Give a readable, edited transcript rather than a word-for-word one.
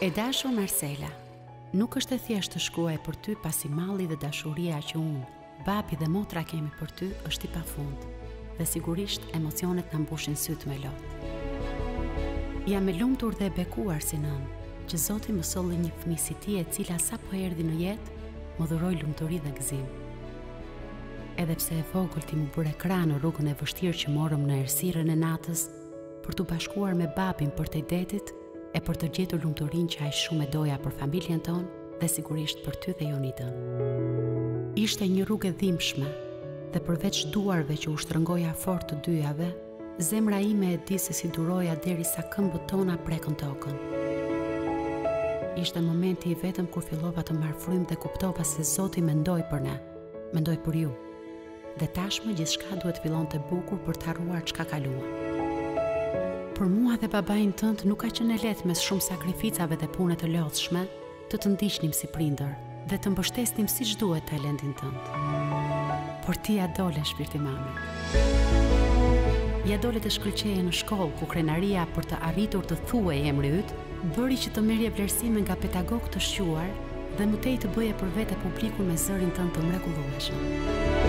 E dashur Marcela, nuk është e thjeshtë të shkruaj për ty pasi malli dhe dashuria që unë, babi dhe motra kemi për ty është i pafund, dhe sigurisht emocionet na mbushin syt me lot. Jam e lumtur dhe e bekuar si nënë, që Zoti më solli një fëmijë si ti e cila sapo erdhi në jetë, më dhuroi lumturi dhe gëzim. Edhe pse e vogël ti më bëre krah në rrugën e vështirë që morëm në errësirën e natës, për t'u bashkuar me babin për të detit e për të gjetur lumturinë që aq shumë e doja për familjen tonë dhe sigurisht për ty dhe Jonitën. Ishte një rrugë e dhimbshme dhe përveç duarve që u shtrëngoja fort të dyjave, zemra ime e di se si duroja derisa këmbët tona prekën tokën. Ishte momenti i vetëm kur fillova të marr frymë dhe kuptova se Zoti mendoi për ne, mendoi për ju. Dhe tashmë gjithçka duhet fillonte bukur për të harruar çka kalua. Për mua dhe babain tënd nuk ka qenë lehtë mes shumë sakrificave dhe pune të lodhshme të ndiqnim si prindër dhe të mbështesnim siç duhet talentin tënd. Por ti ja dole shpirti mami. Ja dole të shkëlqeje në shkollë ku krenaria për të arritur të thuaj emri yt bëri që të merrje vlerësime nga pedagog të shquar dhe më tej të bëje për vete publikun me zërin tënd të mrekullueshëm.